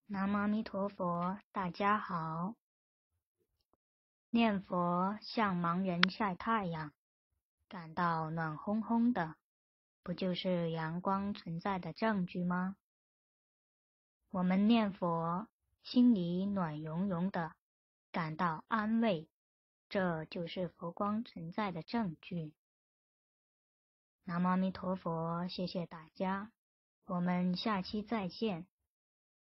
南无阿弥陀佛，大家好。念佛像盲人晒太阳，感到暖烘烘的，不就是阳光存在的证据吗？我们念佛，心里暖融融的，感到安慰，这就是佛光存在的证据。南无阿弥陀佛，谢谢大家，我们下期再见。